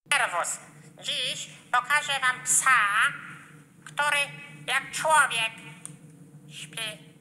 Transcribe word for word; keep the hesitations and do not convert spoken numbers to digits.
Serwus. Dziś pokażę wam psa, który jak człowiek śpi.